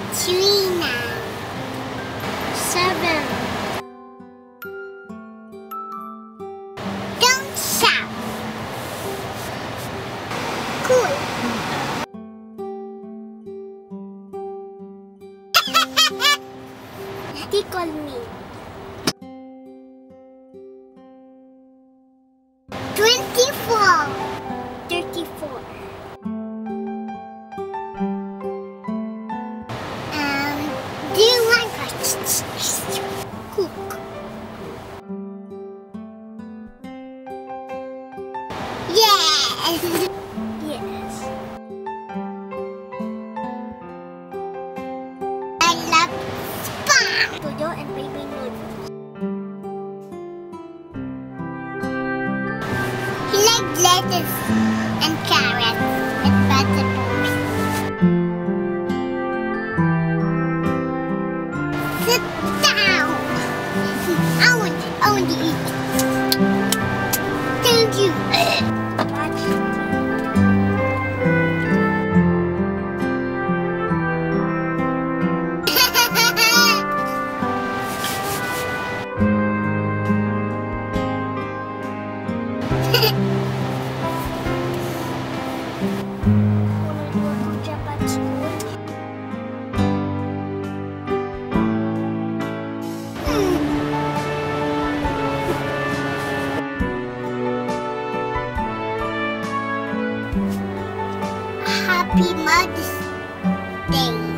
Trina. 7. Don't shout. Cool. Tickle me. 24. 34. Do you like cook? Yes. Yes. I love spam. Toyo and baby noodles. He likes lettuce and carrots and vegetables. Sit down. I want to eat. Thank you. Happy Mother's Day.